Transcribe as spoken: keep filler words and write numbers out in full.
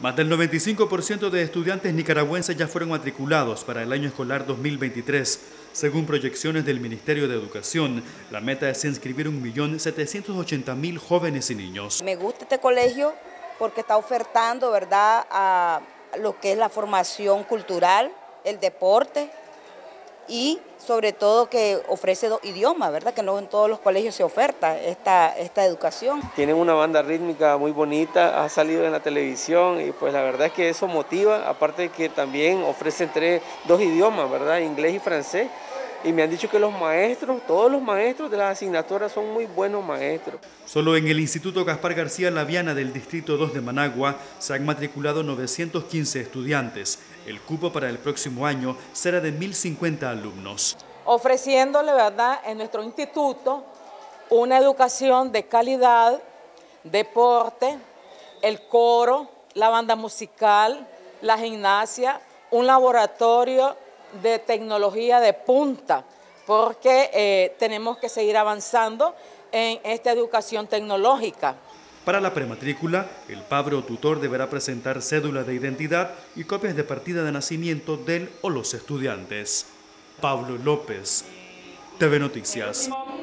Más del noventa y cinco por ciento de estudiantes nicaragüenses ya fueron matriculados para el año escolar dos mil veintitrés. Según proyecciones del Ministerio de Educación, la meta es inscribir un millón setecientos ochenta mil jóvenes y niños. Me gusta este colegio porque está ofertando, ¿verdad?, a lo que es la formación cultural, el deporte y sobre todo que ofrece dos idiomas, ¿verdad?, que no en todos los colegios se oferta esta, esta educación. Tienen una banda rítmica muy bonita, ha salido en la televisión y pues la verdad es que eso motiva, aparte de que también ofrecen tres, dos idiomas, ¿verdad?, inglés y francés. Y me han dicho que los maestros, todos los maestros de las asignaturas son muy buenos maestros. Solo en el Instituto Gaspar García Laviana del Distrito dos de Managua se han matriculado novecientos quince estudiantes. El cupo para el próximo año será de mil cincuenta alumnos. Ofreciéndole, ¿verdad?, en nuestro instituto una educación de calidad, deporte, el coro, la banda musical, la gimnasia, un laboratorio de tecnología de punta, porque eh, tenemos que seguir avanzando en esta educación tecnológica. Para la prematrícula, el padre o tutor deberá presentar cédula de identidad y copias de partida de nacimiento del o los estudiantes. Pablo López, T V Noticias.